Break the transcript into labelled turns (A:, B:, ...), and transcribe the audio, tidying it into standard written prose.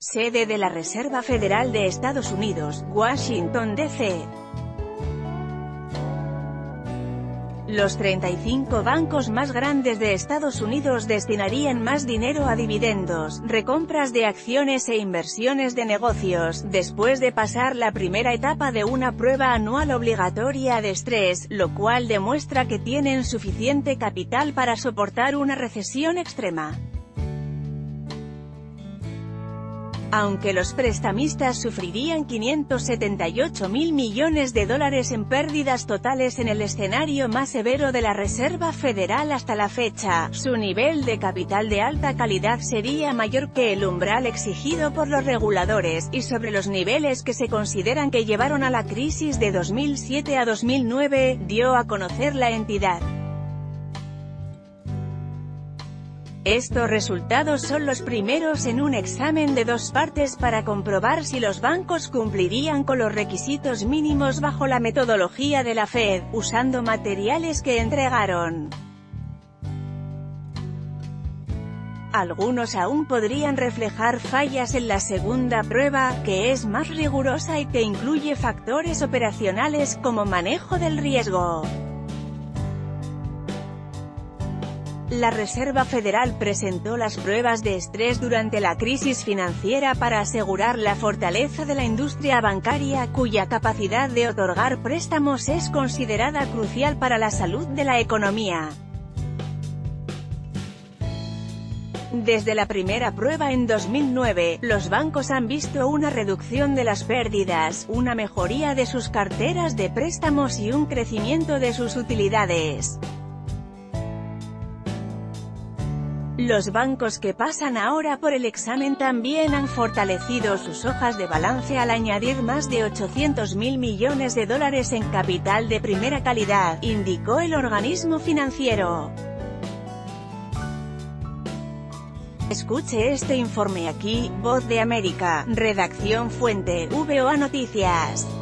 A: Sede de la Reserva Federal de Estados Unidos, Washington, D.C. Los 35 bancos más grandes de Estados Unidos destinarían más dinero a dividendos, recompras de acciones e inversiones de negocios, después de pasar la primera etapa de una prueba anual obligatoria de estrés, lo cual demuestra que tienen suficiente capital para soportar una recesión extrema. Aunque los prestamistas sufrirían $578.000 millones en pérdidas totales en el escenario más severo de la Reserva Federal hasta la fecha, su nivel de capital de alta calidad sería mayor que el umbral exigido por los reguladores, y sobre los niveles que se consideran que llevaron a la crisis de 2007 a 2009, dio a conocer la entidad. Estos resultados son los primeros en un examen de dos partes para comprobar si los bancos cumplirían con los requisitos mínimos bajo la metodología de la Fed, usando materiales que entregaron. Algunos aún podrían reflejar fallas en la segunda prueba, que es más rigurosa y que incluye factores operacionales como manejo del riesgo. La Reserva Federal presentó las pruebas de estrés durante la crisis financiera para asegurar la fortaleza de la industria bancaria, cuya capacidad de otorgar préstamos es considerada crucial para la salud de la economía. Desde la primera prueba en 2009, los bancos han visto una reducción de las pérdidas, una mejoría de sus carteras de préstamos y un crecimiento de sus utilidades. Los bancos que pasan ahora por el examen también han fortalecido sus hojas de balance al añadir más de $800.000 millones en capital de primera calidad, indicó el organismo financiero. Escuche este informe aquí, Voz de América, redacción fuente, VOA Noticias.